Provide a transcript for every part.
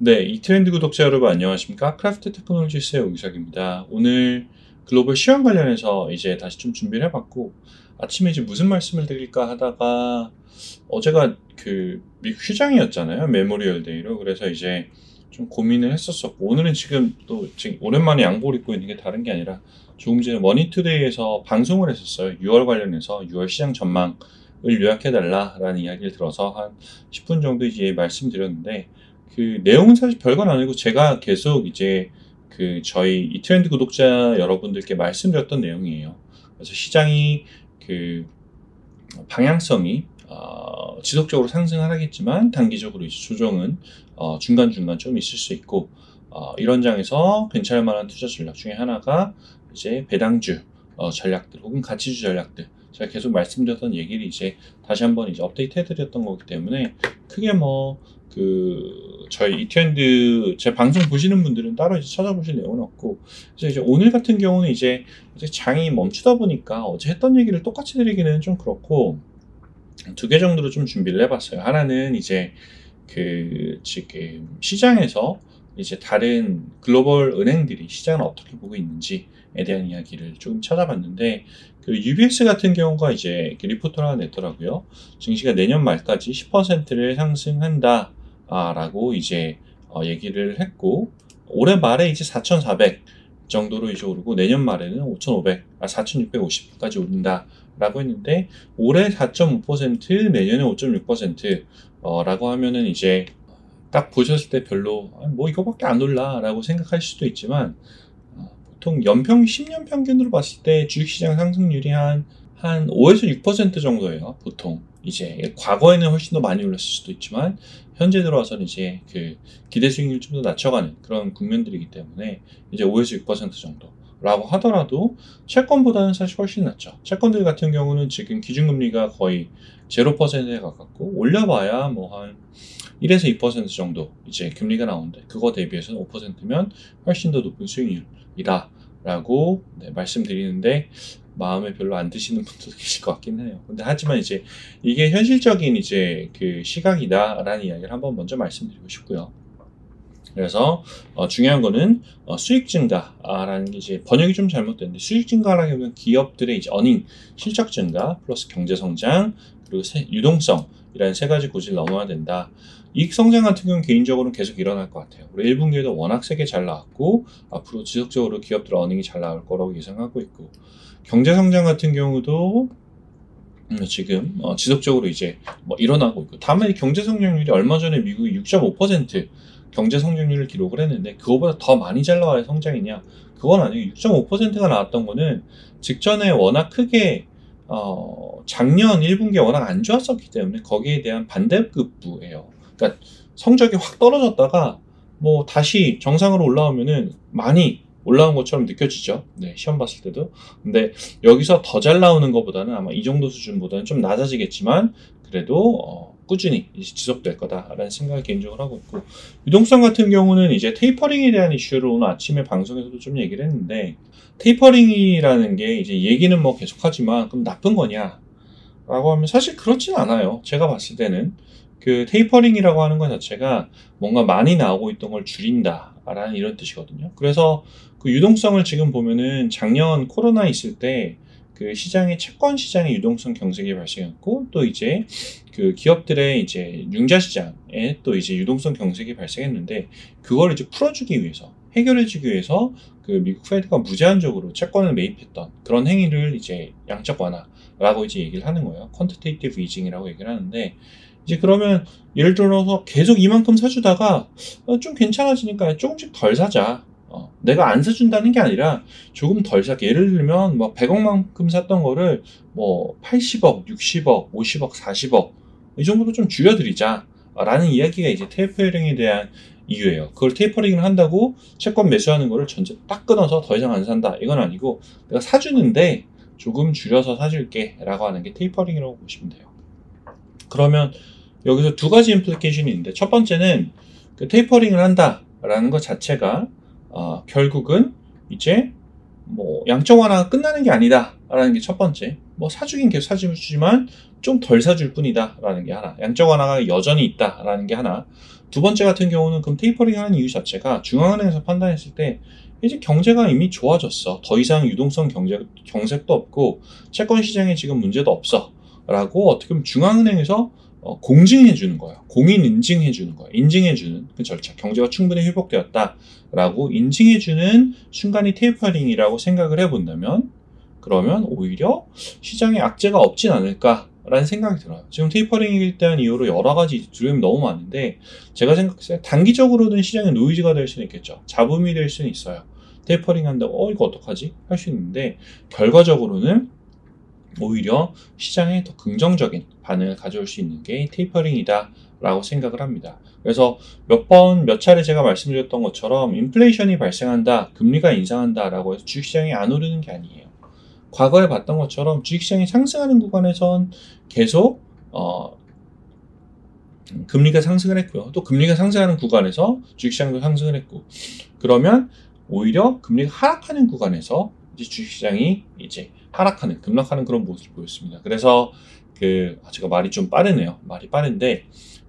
네, 이트렌드 구독자 여러분 안녕하십니까? 크래프트 테크놀로지스의 오기석입니다. 오늘 글로벌 시황 관련해서 이제 다시 좀 준비를 해봤고, 아침에 이제 무슨 말씀을 드릴까 하다가 어제가 그 미국 휴장이었잖아요. 메모리얼 데이로. 그래서 이제 좀 고민을 했었었고, 오늘은 지금 오랜만에 양복을 입고 있는 게 다른 게 아니라 조금 전에 머니투데이에서 방송을 했었어요. 6월 관련해서 6월 시장 전망을 요약해달라라는 이야기를 들어서 한 10분 정도 이제 말씀드렸는데, 그 내용은 사실 별건 아니고 제가 계속 이제 그 저희 이트렌드 구독자 여러분들께 말씀드렸던 내용이에요. 그래서 시장이 그 방향성이 지속적으로 상승하겠지만 단기적으로 이제 조정은 중간중간 좀 있을 수 있고, 이런 장에서 괜찮을 만한 투자 전략 중에 하나가 이제 배당주 전략들 혹은 가치주 전략들, 제가 계속 말씀드렸던 얘기를 이제 다시 한번 이제 업데이트 해드렸던 거기 때문에 크게 저희 이트렌드 제 방송 보시는 분들은 따로 이제 찾아보실 내용은 없고, 그래서 이제 오늘 같은 경우는 이제 장이 멈추다 보니까 어제 했던 얘기를 똑같이 드리기는 좀 그렇고, 두 개 정도로 좀 준비를 해봤어요. 하나는 이제 지금 시장에서 이제 다른 글로벌 은행들이 시장을 어떻게 보고 있는지에 대한 이야기를 조금 찾아봤는데, 그 UBS 같은 경우가 이제 리포트를 하나 냈더라고요. 증시가 내년 말까지 10%를 상승한다 라고 이제 얘기를 했고, 올해 말에 이제 4,400 정도로 이제 오르고 내년 말에는 4,650까지 오른다 라고 했는데, 올해 4.5%, 내년에 5.6% 라고 하면은 이제 딱 보셨을 때 별로 뭐 이거밖에 안 올라 라고 생각할 수도 있지만, 보통 10년 평균으로 봤을 때 주식시장 상승률이 한 5에서 6% 정도예요. 보통 이제 과거에는 훨씬 더 많이 올랐을 수도 있지만 현재 들어와서는 이제 그 기대 수익률 좀 더 낮춰가는 그런 국면들이기 때문에 이제 5에서 6% 정도라고 하더라도 채권보다는 사실 훨씬 낮죠. 채권들 같은 경우는 지금 기준금리가 거의 0%에 가깝고, 올려봐야 뭐 한 1에서 2% 정도 이제 금리가 나오는데, 그거 대비해서는 5%면 훨씬 더 높은 수익률이다 라고 말씀드리는데, 마음에 별로 안 드시는 분들도 계실 것 같긴 해요. 근데 하지만 이제 이게 현실적인 이제 그 시각이다라는 이야기를 한번 먼저 말씀드리고 싶고요. 그래서 중요한 거는 수익 증가라는 게 이제 번역이 좀 잘못됐는데, 수익 증가라기보다는 기업들의 이제 어닝 실적 증가 플러스 경제 성장 그리고 유동성이라는 세 가지 고지를 넘어야 된다. 이익 성장 같은 경우는 개인적으로는 계속 일어날 것 같아요. 우리 1분기에도 워낙 세게 잘 나왔고, 앞으로 지속적으로 기업들 어닝이 잘 나올 거라고 예상하고 있고, 경제 성장 같은 경우도 지금 지속적으로 이제 일어나고 있고, 다만 경제 성장률이 얼마 전에 미국이 6.5% 경제 성장률을 기록을 했는데, 그거보다 더 많이 잘 나와야 성장이냐? 그건 아니고 6.5%가 나왔던 거는 직전에 워낙 크게 작년 1분기에 워낙 안 좋았었기 때문에 거기에 대한 반대급부예요. 그러니까 성적이 확 떨어졌다가 뭐 다시 정상으로 올라오면은 많이 올라온 것처럼 느껴지죠. 네, 시험 봤을 때도. 근데 여기서 더 잘 나오는 것보다는 아마 이 정도 수준보다는 좀 낮아지겠지만, 그래도 꾸준히 지속될 거다라는 생각을 개인적으로 하고 있고, 유동성 같은 경우는 이제 테이퍼링에 대한 이슈를 오늘 아침에 방송에서도 좀 얘기를 했는데, 테이퍼링이라는 게 이제 얘기는 뭐 계속하지만 그럼 나쁜 거냐? 라고 하면 사실 그렇진 않아요. 제가 봤을 때는 그 테이퍼링이라고 하는 것 자체가 뭔가 많이 나오고 있던 걸 줄인다 라는 이런 뜻이거든요. 그래서 그 유동성을 지금 보면은 작년 코로나 있을 때 그 시장의 채권 시장의 유동성 경색이 발생했고, 또 이제 그 기업들의 이제 융자 시장에 또 이제 유동성 경색이 발생했는데, 그걸 이제 풀어주기 위해서, 해결해주기 위해서 그 미국 페드가 무제한적으로 채권을 매입했던 그런 행위를 이제 양적 완화라고 이제 얘기를 하는 거예요. 퀀티테이티브 이징이라고 얘기를 하는데, 이제 그러면 예를 들어서 계속 이만큼 사주다가 좀 괜찮아지니까 조금씩 덜 사자. 내가 안 사준다는 게 아니라 조금 덜 사게. 예를 들면 뭐 100억만큼 샀던 거를 뭐 80억, 60억, 50억, 40억 이 정도로 좀 줄여드리자 라는 이야기가 이제 테이퍼링에 대한 이유예요. 그걸 테이퍼링을 한다고 채권 매수하는 거를 전체 딱 끊어서 더 이상 안 산다, 이건 아니고 내가 사주는데 조금 줄여서 사줄게 라고 하는 게 테이퍼링이라고 보시면 돼요. 그러면 여기서 두 가지 임플리케이션이 있는데, 첫 번째는 그 테이퍼링을 한다라는 것 자체가 결국은 이제 뭐 양적 완화가 끝나는 게 아니다라는 게 첫 번째. 뭐 사주긴 계속 사주지만 좀 덜 사줄 뿐이다 라는 게 하나, 양적 완화가 여전히 있다 라는 게 하나. 두 번째 같은 경우는 그럼 테이퍼링 하는 이유 자체가 중앙은행에서 판단했을 때 이제 경제가 이미 좋아졌어, 더 이상 유동성 경색도 없고 채권 시장에 지금 문제도 없어 라고 어떻게 보면 중앙은행에서 공증해 주는 거예요. 공인 인증해 주는 거예요. 인증해 주는 그 절차, 경제가 충분히 회복되었다 라고 인증해 주는 순간이 테이퍼링이라고 생각을 해본다면, 그러면 오히려 시장에 악재가 없진 않을까라는 생각이 들어요. 지금 테이퍼링에 대한 이유로 여러 가지 두려움이 너무 많은데, 제가 생각했을 때 단기적으로는 시장에 노이즈가 될 수는 있겠죠. 잡음이 될 수는 있어요. 테이퍼링 한다고 이거 어떡하지? 할 수 있는데, 결과적으로는 오히려 시장에 더 긍정적인 반응을 가져올 수 있는 게 테이퍼링이다 라고 생각을 합니다. 그래서 몇 차례 제가 말씀드렸던 것처럼 인플레이션이 발생한다, 금리가 인상한다 라고 해서 주식시장이 안 오르는 게 아니에요. 과거에 봤던 것처럼 주식시장이 상승하는 구간에선 계속 금리가 상승을 했고요. 또 금리가 상승하는 구간에서 주식시장도 상승을 했고, 그러면 오히려 금리가 하락하는 구간에서 이제 주식시장이 이제 하락하는, 급락하는 그런 모습을 보였습니다. 그래서 제가 말이 좀 빠르네요. 말이 빠른데,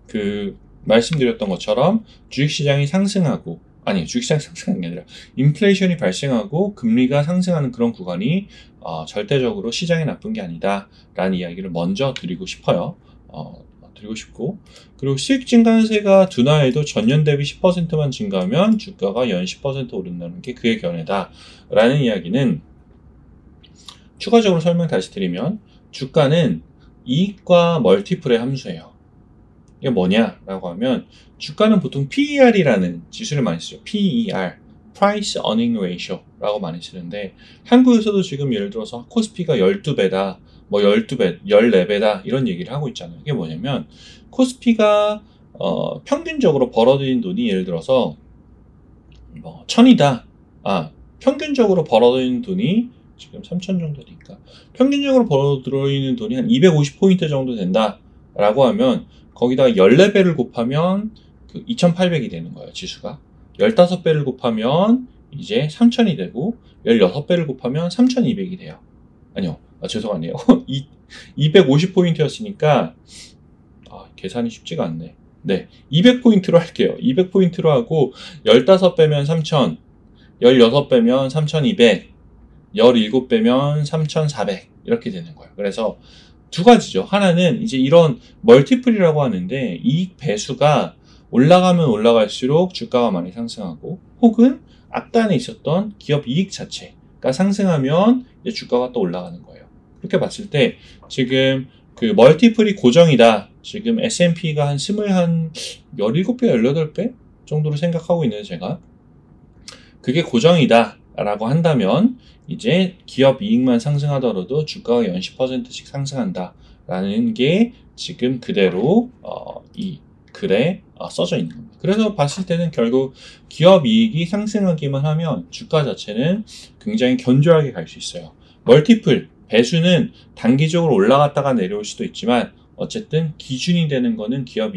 말씀드렸던 것처럼 주식시장이 상승하고, 아니, 주식시장이 상승하는 게 아니라 인플레이션이 발생하고 금리가 상승하는 그런 구간이 절대적으로 시장에 나쁜 게 아니다 라는 이야기를 먼저 드리고 싶어요. 드리고 싶고, 그리고 수익 증가세가 둔화해도 전년 대비 10%만 증가하면 주가가 연 10% 오른다는 게 그의 견해다 라는 이야기는, 추가적으로 설명 다시 드리면 주가는 이익과 멀티플의 함수예요. 이게 뭐냐라고 하면, 주가는 보통 PER이라는 지수를 많이 쓰죠. PER, Price Earning Ratio라고 많이 쓰는데, 한국에서도 지금 예를 들어서 코스피가 12배다, 뭐 12배, 14배다 이런 얘기를 하고 있잖아요. 이게 뭐냐면, 코스피가 평균적으로 벌어들인 돈이 예를 들어서 뭐 1000이다. 평균적으로 벌어들인 돈이 지금 3000 정도 되니까 평균적으로 벌어들이는 돈이 한 250포인트 정도 된다 라고 하면, 거기다가 14배를 곱하면 2800이 되는 거예요, 지수가. 15배를 곱하면 이제 3000이 되고, 16배를 곱하면 3200이 돼요. 아니요, 죄송하네요. 250포인트였으니까 계산이 쉽지가 않네. 네, 200포인트로 할게요. 200포인트로 하고 15배면 3000, 16배면 3200, 17배면 3400 이렇게 되는 거예요. 그래서 두 가지죠. 하나는 이제 이런 멀티플이라고 하는데, 이익 배수가 올라가면 올라갈수록 주가가 많이 상승하고, 혹은 앞단에 있었던 기업 이익 자체가 상승하면 이제 주가가 또 올라가는 거예요. 그렇게 봤을 때 지금 멀티플이 고정이다. 지금 S&P가 한 17배, 18배 정도로 생각하고 있는데, 제가 그게 고정이다 라고 한다면 이제 기업 이익만 상승하더라도 주가가 연 10%씩 상승한다 라는 게 지금 그대로 이 글에 써져 있는 겁니다. 그래서 봤을 때는 결국 기업 이익이 상승하기만 하면 주가 자체는 굉장히 견조하게 갈 수 있어요. 멀티플, 배수는 단기적으로 올라갔다가 내려올 수도 있지만, 어쨌든 기준이 되는 거는 기업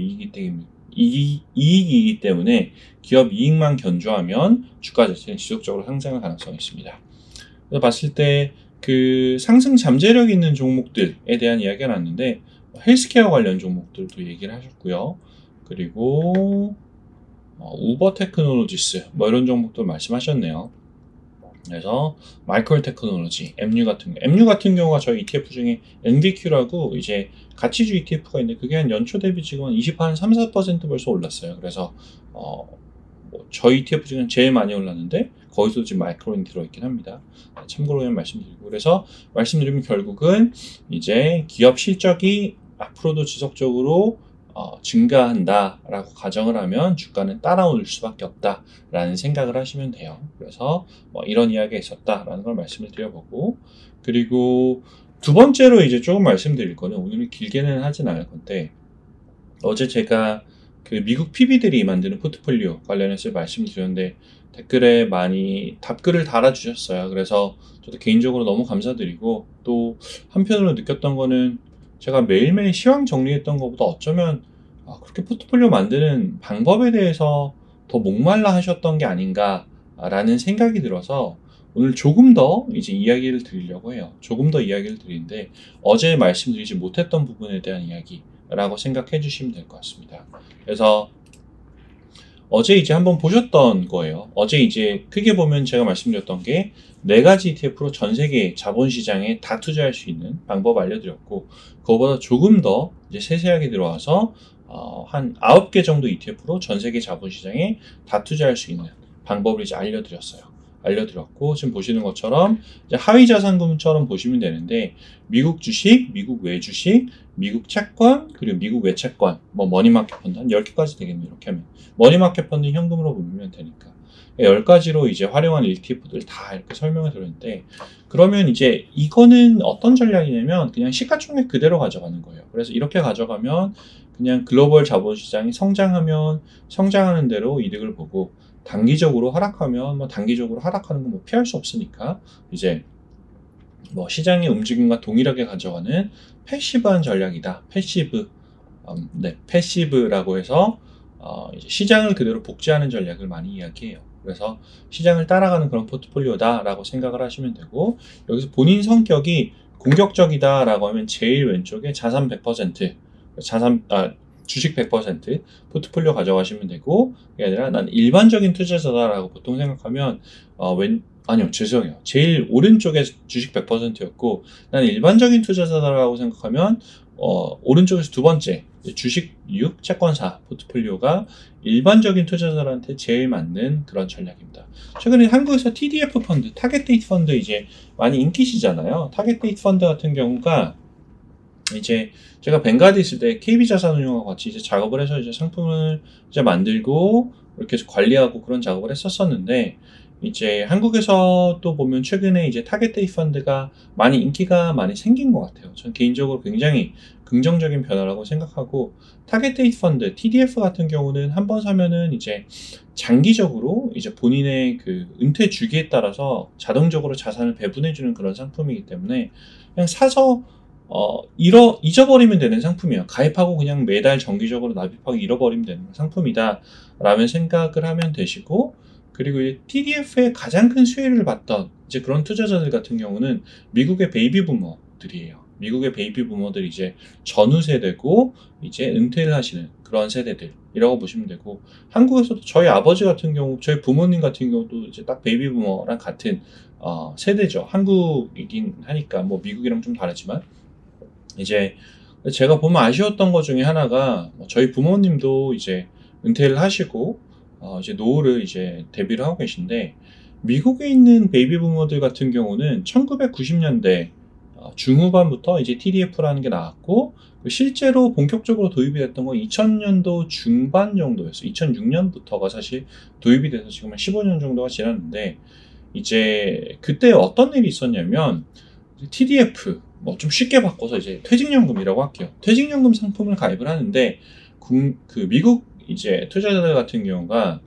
이익이기 때문에 기업 이익만 견조하면 주가 자체는 지속적으로 상승할 가능성이 있습니다. 그래서 봤을 때 상승 잠재력 있는 종목들에 대한 이야기가 나왔는데, 헬스케어 관련 종목들도 얘기를 하셨고요. 그리고 우버 테크놀로지스 뭐 이런 종목들 말씀하셨네요. 그래서 마이크로 테크놀로지, MU 같은 경우가 저희 ETF 중에 NVQ라고 이제 가치주 ETF가 있는데, 그게 한 연초 대비 지금 한 3-4% 벌써 올랐어요. 그래서 저희 ETF 중에 제일 많이 올랐는데, 거기서도 지금 마이크로인 들어있긴 합니다. 참고로 말씀드리고, 그래서 말씀드리면 결국은 이제 기업 실적이 앞으로도 지속적으로 증가한다 라고 가정을 하면 주가는 따라올 수밖에 없다 라는 생각을 하시면 돼요. 그래서 이런 이야기가 있었다 라는 걸 말씀을 드려보고, 그리고 두 번째로 이제 조금 말씀드릴 거는, 오늘은 길게는 하진 않을 건데, 어제 제가 미국 PB들이 만드는 포트폴리오 관련해서 말씀을 드렸는데, 댓글에 많이 답글을 달아주셨어요. 그래서 저도 개인적으로 너무 감사드리고, 또 한편으로 느꼈던 거는, 제가 매일매일 시황 정리했던 것보다 어쩌면 그렇게 포트폴리오 만드는 방법에 대해서 더 목말라 하셨던 게 아닌가 라는 생각이 들어서, 오늘 조금 더 이제 이야기를 드리려고 해요. 조금 더 이야기를 드리는데 어제 말씀드리지 못했던 부분에 대한 이야기라고 생각해 주시면 될 것 같습니다. 그래서 어제 이제 한번 보셨던 거예요. 어제 이제 크게 보면 제가 말씀드렸던 게 4가지 ETF로 전 세계 자본시장에 다 투자할 수 있는 방법 알려드렸고, 그거보다 조금 더 이제 세세하게 들어와서 한 9개 정도 ETF로 전 세계 자본시장에 다 투자할 수 있는 방법을 이제 알려드렸고, 지금 보시는 것처럼 이제 하위 자산금처럼 보시면 되는데, 미국 주식, 미국 외주식, 미국 채권, 그리고 미국 외채권, 뭐 머니마켓 펀드 한 10개까지 되겠네요. 이렇게 하면 머니마켓 펀드 현금으로 보면 되니까 10가지로 이제 활용한 ETF들 다 이렇게 설명을 드렸는데, 그러면 이제 이거는 어떤 전략이냐면 그냥 시가총액 그대로 가져가는 거예요. 그래서 이렇게 가져가면 그냥 글로벌 자본시장이 성장하면 성장하는 대로 이득을 보고, 단기적으로 하락하면 뭐 단기적으로 하락하는 건 뭐 피할 수 없으니까 이제 뭐 시장의 움직임과 동일하게 가져가는 패시브한 전략이다. 패시브라고 해서 이제 시장을 그대로 복제하는 전략을 많이 이야기해요. 그래서 시장을 따라가는 그런 포트폴리오다라고 생각을 하시면 되고, 여기서 본인 성격이 공격적이다라고 하면 제일 왼쪽에 자산 100%, 주식 100% 포트폴리오 가져가시면 되고, 그게 아니라 난 일반적인 투자자다라고 보통 생각하면 아니요, 죄송해요. 제일 오른쪽에 주식 100%였고, 난 일반적인 투자자다라고 생각하면 오른쪽에서 두 번째 주식 6 채권사 포트폴리오가 일반적인 투자자들한테 제일 맞는 그런 전략입니다. 최근에 한국에서 TDF 펀드, 타겟 데이트 펀드 이제 많이 인기시잖아요. 타겟 데이트 펀드 같은 경우가 이제 제가 뱅가드 있을 때 KB자산운용하고 같이 이제 작업을 해서 이제 상품을 이제 만들고 이렇게 관리하고 그런 작업을 했었었는데, 이제 한국에서 또 보면 최근에 이제 타겟 데이트 펀드가 많이 인기가 많이 생긴 것 같아요. 전 개인적으로 굉장히 긍정적인 변화라고 생각하고, 타겟 데이트 펀드, TDF 같은 경우는 한번 사면은 이제 장기적으로 이제 본인의 그 은퇴 주기에 따라서 자동적으로 자산을 배분해주는 그런 상품이기 때문에 그냥 사서 잊어버리면 되는 상품이에요. 가입하고 그냥 매달 정기적으로 납입하고 잃어버리면 되는 상품이다 라는 생각을 하면 되시고, 그리고 TDF의 가장 큰 수혜를 봤던 이제 그런 투자자들 같은 경우는 미국의 베이비 부머들이에요. 미국의 베이비 부머들이 이제 전후 세대고 이제 은퇴를 하시는 그런 세대들이라고 보시면 되고, 한국에서도 저희 아버지 같은 경우, 저희 부모님 같은 경우도 이제 딱 베이비 부머랑 같은 세대죠. 한국이긴 하니까 뭐 미국이랑 좀 다르지만, 이제 제가 보면 아쉬웠던 것 중에 하나가 저희 부모님도 이제 은퇴를 하시고 이제 노후를 이제 대비를 하고 계신데, 미국에 있는 베이비 부모들 같은 경우는 1990년대 중후반부터 이제 TDF라는 게 나왔고, 실제로 본격적으로 도입이 됐던 건 2000년도 중반 정도였어요. 2006년부터가 사실 도입이 돼서 지금 한 15년 정도가 지났는데, 이제 그때 어떤 일이 있었냐면 TDF 뭐 좀 쉽게 바꿔서 이제 퇴직연금이라고 할게요. 퇴직연금 상품을 가입을 하는데 그 미국 이제 투자자들 같은 경우가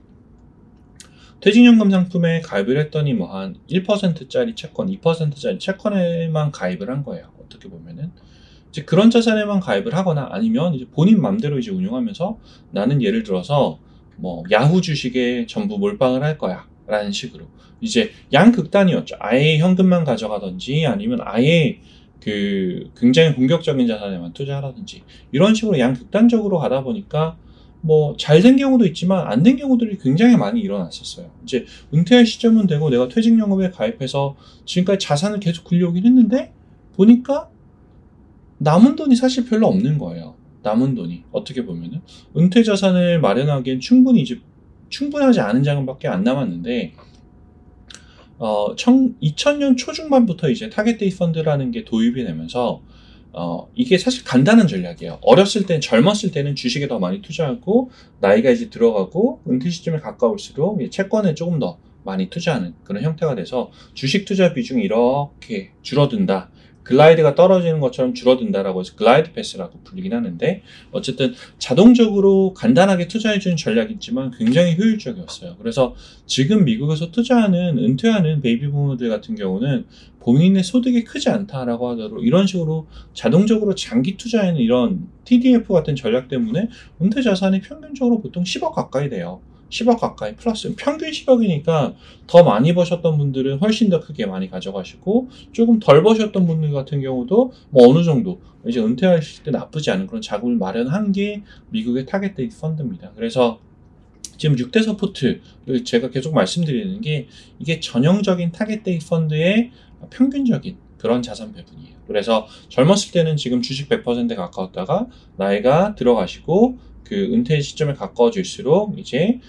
퇴직연금 상품에 가입을 했더니 뭐 한 1%짜리 채권, 2%짜리 채권에만 가입을 한 거예요. 어떻게 보면은 이제 그런 자산에만 가입을 하거나, 아니면 이제 본인 맘대로 이제 운용하면서 나는 예를 들어서 뭐 야후 주식에 전부 몰빵을 할 거야 라는 식으로 이제 양극단이었죠. 아예 현금만 가져가든지 아니면 아예 그 굉장히 공격적인 자산에만 투자하라든지, 이런 식으로 양극단적으로 가다 보니까 뭐 잘 된 경우도 있지만 안 된 경우들이 굉장히 많이 일어났었어요. 이제 은퇴할 시점은 되고 내가 퇴직연금에 가입해서 지금까지 자산을 계속 굴려오긴 했는데 보니까 남은 돈이 사실 별로 없는 거예요. 남은 돈이 어떻게 보면은 은퇴 자산을 마련하기엔 충분하지 않은 자금밖에 안 남았는데, 2000년 초중반부터 이제 타겟 데이트 펀드라는 게 도입이 되면서 이게 사실 간단한 전략이에요. 젊었을 때는 주식에 더 많이 투자하고, 나이가 이제 들어가고 은퇴 시점에 가까울수록 채권에 조금 더 많이 투자하는 그런 형태가 돼서 주식 투자 비중이 이렇게 줄어든다. 글라이드가 떨어지는 것처럼 줄어든다라고 해서 글라이드 패스라고 불리긴 하는데, 어쨌든 자동적으로 간단하게 투자해주는 전략이지만 굉장히 효율적이었어요. 그래서 지금 미국에서 은퇴하는 베이비 부모들 같은 경우는 본인의 소득이 크지 않다라고 하더라도 이런 식으로 자동적으로 장기 투자하는 이런 TDF 같은 전략 때문에 은퇴 자산이 평균적으로 보통 10억 가까이 돼요. 10억 가까이 플러스 평균 10억이니까 더 많이 버셨던 분들은 훨씬 더 크게 많이 가져가시고 조금 덜 버셨던 분들 같은 경우도 뭐 어느 정도 이제 은퇴하실 때 나쁘지 않은 그런 자금을 마련한 게 미국의 타겟 데이트 펀드입니다. 그래서 지금 6대 서포트를 제가 계속 말씀드리는 게 이게 전형적인 타겟 데이트 펀드의 평균적인 그런 자산 배분이에요. 그래서 젊었을 때는 지금 주식 100%에 가까웠다가 나이가 들어가시고 그 은퇴 시점에 가까워질수록 이제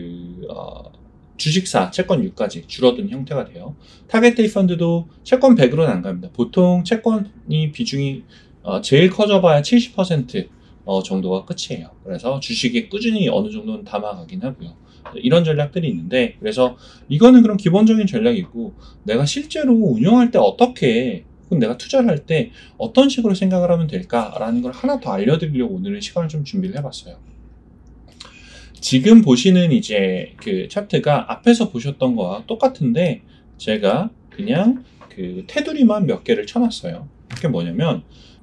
주식사 채권율까지 줄어든 형태가 돼요. 타겟 데이트 펀드도 채권 100으로는 안 갑니다. 보통 채권이 비중이 제일 커져봐야 70% 정도가 끝이에요. 그래서 주식에 꾸준히 어느 정도는 담아가긴 하고요. 이런 전략들이 있는데, 그래서 이거는 그런 기본적인 전략이고, 내가 실제로 운영할 때 어떻게, 혹은 내가 투자를 할 때 어떤 식으로 생각을 하면 될까라는 걸 하나 더 알려드리려고 오늘은 시간을 좀 준비를 해봤어요. 지금 보시는 이제 그 차트가 앞에서 보셨던 거와 똑같은데, 제가 그냥 그 테두리만 몇 개를 쳐놨어요. 그게 뭐냐면,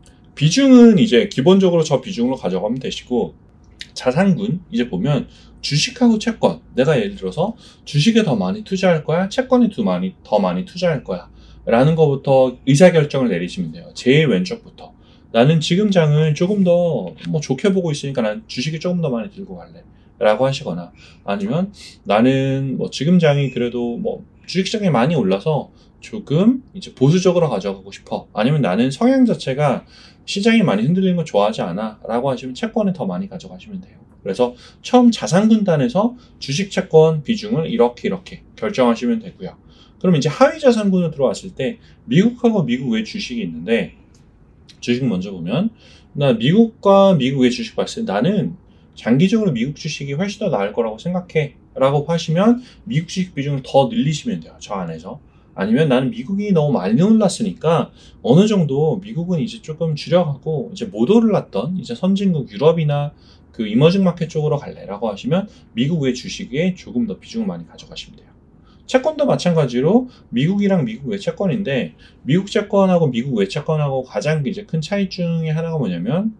비중은 이제 기본적으로 저 비중으로 가져가면 되시고, 자산군 이제 보면 주식하고 채권, 내가 예를 들어서 주식에 더 많이 투자할 거야, 채권에 더 많이 투자할 거야 라는 것부터 의사결정을 내리시면 돼요. 제일 왼쪽부터 나는 지금 장을 조금 더 뭐 좋게 보고 있으니까 난 주식에 조금 더 많이 들고 갈래 라고 하시거나, 아니면 나는 뭐 지금 장이 그래도 뭐 주식시장이 많이 올라서 조금 이제 보수적으로 가져가고 싶어, 아니면 나는 성향 자체가 시장이 많이 흔들리는 거 좋아하지 않아 라고 하시면 채권에 더 많이 가져가시면 돼요. 그래서 처음 자산군단에서 주식 채권 비중을 이렇게 결정하시면 되고요. 그럼 이제 하위 자산군으로 들어왔을 때 미국하고 미국 외 주식이 있는데, 주식 먼저 보면 나 미국과 미국 외 주식 봤을 때 나는 장기적으로 미국 주식이 훨씬 더 나을 거라고 생각해 라고 하시면 미국 주식 비중을 더 늘리시면 돼요. 저 안에서. 아니면 나는 미국이 너무 많이 올랐으니까 어느 정도 미국은 이제 조금 줄여가고 이제 못 올랐던 이제 선진국 유럽이나 그 이머징 마켓 쪽으로 갈래라고 하시면 미국 외 주식에 조금 더 비중을 많이 가져가시면 돼요. 채권도 마찬가지로 미국이랑 미국 외 채권인데, 미국 채권하고 미국 외 채권하고 가장 이제 큰 차이 중에 하나가 뭐냐면,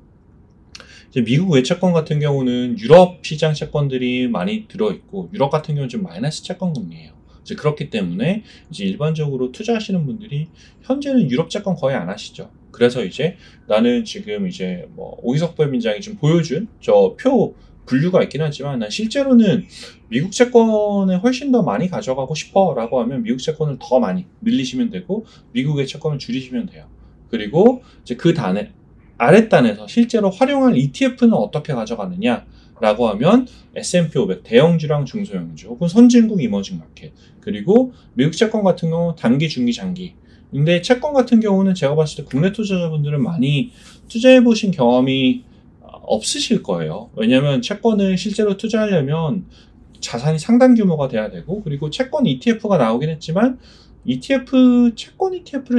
이제 미국 외 채권 같은 경우는 유럽 시장 채권들이 많이 들어있고, 유럽 같은 경우는 좀 마이너스 채권금리예요. 이제 그렇기 때문에 이제 일반적으로 투자하시는 분들이 현재는 유럽 채권 거의 안 하시죠. 그래서 이제 나는 지금 이제 뭐 오희석 부회장이 좀 보여준 저 표 분류가 있긴 하지만, 난 실제로는 미국 채권에 훨씬 더 많이 가져가고 싶어 라고 하면 미국 채권을 더 많이 늘리시면 되고 미국의 채권을 줄이시면 돼요. 그리고 이제 그 단에 아랫단에서 실제로 활용할 ETF는 어떻게 가져가느냐 라고 하면 S&P 500 대형주랑 중소형주 혹은 선진국 이머징 마켓, 그리고 미국 채권 같은 경우 단기, 중기, 장기. 근데 채권 같은 경우는 제가 봤을 때 국내 투자자분들은 많이 투자해 보신 경험이 없으실 거예요. 왜냐하면 채권을 실제로 투자하려면 자산이 상당 규모가 돼야 되고, 그리고 채권 ETF가 나오긴 했지만 채권 ETF를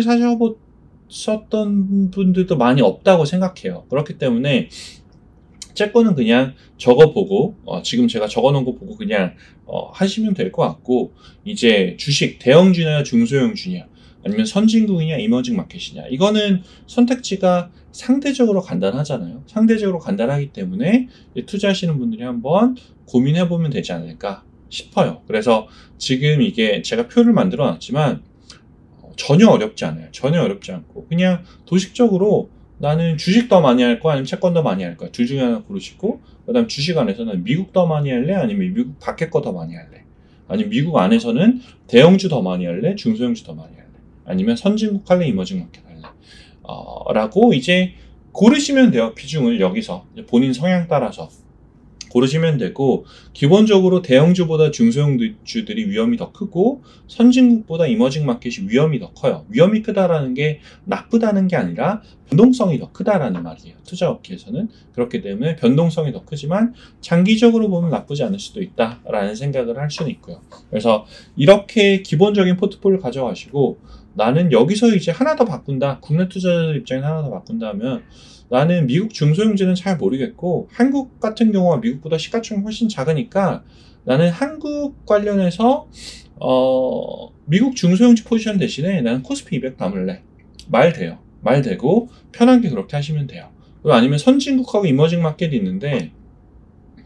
사셨던 분들도 많이 없다고 생각해요. 그렇기 때문에 채권은 그냥 적어보고 지금 제가 적어놓은 거 보고 그냥 하시면 될 것 같고, 이제 주식 대형주냐 중소형주냐 아니면 선진국이냐 이머징 마켓이냐, 이거는 선택지가 상대적으로 간단하잖아요. 상대적으로 간단하기 때문에 투자하시는 분들이 한번 고민해보면 되지 않을까 싶어요. 그래서 지금 이게 제가 표를 만들어 놨지만 전혀 어렵지 않아요. 전혀 어렵지 않고 그냥 도식적으로 나는 주식 더 많이 할 거야 아니면 채권 더 많이 할 거야, 둘 중에 하나 고르시고, 그 다음 주식 안에서는 미국 더 많이 할래 아니면 미국 밖에 거 더 많이 할래, 아니면 미국 안에서는 대형주 더 많이 할래 중소형주 더 많이 할래, 아니면 선진국 할래 이머징 마켓 할래 라고 이제 고르시면 돼요. 비중을 여기서 본인 성향 따라서 고르시면 되고, 기본적으로 대형주보다 중소형주들이 위험이 더 크고 선진국보다 이머징 마켓이 위험이 더 커요. 위험이 크다라는 게 나쁘다는 게 아니라 변동성이 더 크다라는 말이에요. 투자업계에서는. 그렇기 때문에 변동성이 더 크지만 장기적으로 보면 나쁘지 않을 수도 있다라는 생각을 할 수는 있고요. 그래서 이렇게 기본적인 포트폴리오를 가져가시고, 나는 여기서 이제 하나 더 바꾼다, 국내 투자자들 입장에서 하나 더 바꾼다 하면, 나는 미국 중소형주는 잘 모르겠고 한국 같은 경우가 미국보다 시가총이 훨씬 작으니까 나는 한국 관련해서 미국 중소형주 포지션 대신에 나는 코스피 200 담을래. 말 돼요. 말 되고 편하게 그렇게 하시면 돼요. 아니면 선진국하고 이머징 마켓이 있는데,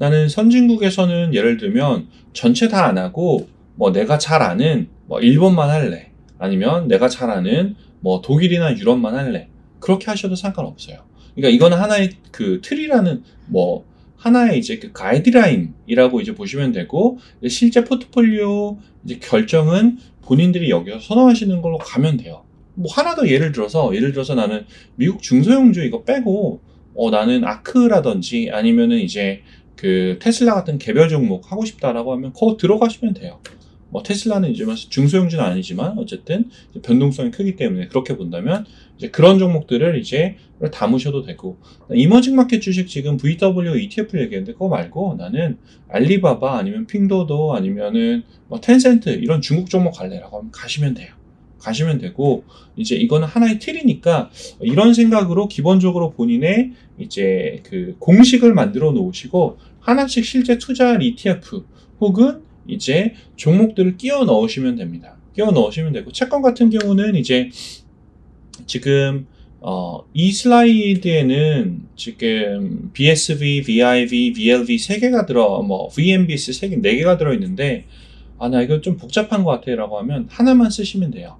나는 선진국에서는 예를 들면 전체 다 안 하고 뭐 내가 잘 아는 뭐 일본만 할래. 아니면 내가 잘 아는 뭐 독일이나 유럽만 할래. 그렇게 하셔도 상관없어요. 그러니까 이거는 하나의 그 틀이라는 뭐 하나의 이제 그 가이드라인이라고 이제 보시면 되고, 실제 포트폴리오 이제 결정은 본인들이 여기서 선호하시는 걸로 가면 돼요. 뭐 하나 더 예를 들어서 나는 미국 중소형주 이거 빼고 나는 아크라든지 아니면은 이제 그 테슬라 같은 개별 종목 하고 싶다라고 하면 거기 들어가시면 돼요. 뭐 테슬라는 이제 중소형주는 아니지만 어쨌든 변동성이 크기 때문에 그렇게 본다면 이제 그런 종목들을 이제 담으셔도 되고, 이머징 마켓 주식 지금 VW ETF를 얘기했는데 그거 말고 나는 알리바바 아니면 핑도도 아니면은 뭐 텐센트 이런 중국 종목 갈래라고 하면 가시면 돼요. 가시면 되고, 이제 이거는 하나의 틀이니까 이런 생각으로 기본적으로 본인의 이제 그 공식을 만들어 놓으시고 하나씩 실제 투자할 ETF 혹은 이제 종목들을 끼워 넣으시면 됩니다. 끼워 넣으시면 되고, 채권 같은 경우는 이제 지금 이 슬라이드에는 지금 BSV, VIV, VLV 3개가 뭐 VNBS 4개가 들어있는데, 나 이거 좀 복잡한 것 같아 라고 하면 하나만 쓰시면 돼요.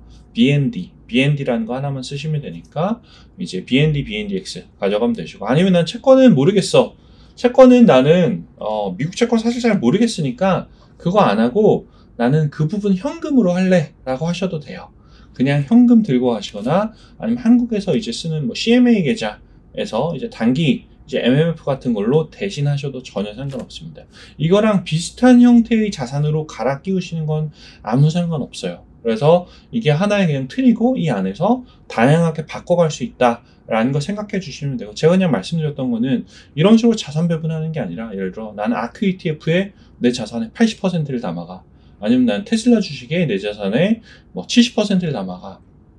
BND라는 거 하나만 쓰시면 되니까 이제 BNDX 가져가면 되시고, 아니면 난 채권은 모르겠어. 채권은 나는 미국 채권 사실 잘 모르겠으니까 그거 안 하고 나는 그 부분 현금으로 할래 라고 하셔도 돼요. 그냥 현금 들고 하시거나 아니면 한국에서 이제 쓰는 뭐 CMA 계좌에서 이제 단기 이제 MMF 같은 걸로 대신하셔도 전혀 상관없습니다. 이거랑 비슷한 형태의 자산으로 갈아 끼우시는 건 아무 상관없어요. 그래서 이게 하나의 그냥 틀이고 이 안에서 다양하게 바꿔갈 수 있다라는 거 생각해 주시면 되고, 제가 그냥 말씀드렸던 거는 이런 식으로 자산 배분하는 게 아니라, 예를 들어 나는 아크 ETF에 내 자산의 80%를 담아가, 아니면 난 테슬라 주식에 내 자산의 뭐 70%를 담아가.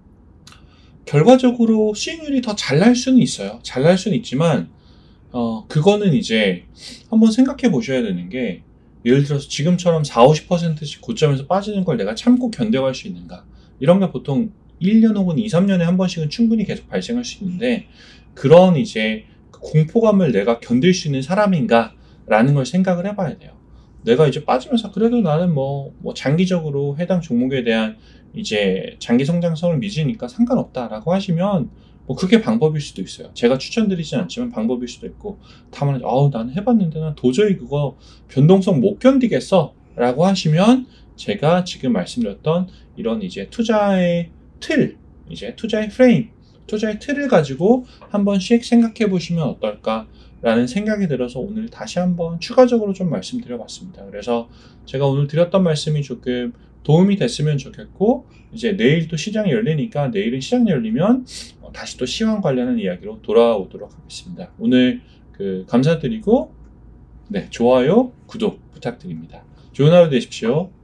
결과적으로 수익률이 더 잘 날 수는 있어요. 잘 날 수는 있지만 그거는 이제 한번 생각해 보셔야 되는 게, 예를 들어서 지금처럼 40~50%씩 고점에서 빠지는 걸 내가 참고 견뎌갈 수 있는가, 이런 게 보통 1년 혹은 2~3년에 한 번씩은 충분히 계속 발생할 수 있는데, 그런 이제 공포감을 내가 견딜 수 있는 사람인가 라는 걸 생각을 해봐야 돼요. 내가 이제 빠지면서 그래도 나는 뭐 장기적으로 해당 종목에 대한 이제 장기 성장성을 믿으니까 상관없다라고 하시면 뭐 그게 방법일 수도 있어요. 제가 추천드리진 않지만 방법일 수도 있고, 다만 나는 해봤는데 난 도저히 그거 변동성 못 견디겠어 라고 하시면 제가 지금 말씀드렸던 이런 이제 투자의 틀, 이제 투자의 프레임, 투자의 틀을 가지고 한 번씩 생각해 보시면 어떨까 라는 생각이 들어서 오늘 다시 한번 추가적으로 좀 말씀드려봤습니다. 그래서 제가 오늘 드렸던 말씀이 조금 도움이 됐으면 좋겠고, 이제 내일 또 시장이 열리니까 내일은 시장 열리면 다시 또 시황 관련한 이야기로 돌아오도록 하겠습니다. 오늘 감사드리고, 네, 좋아요, 구독 부탁드립니다. 좋은 하루 되십시오.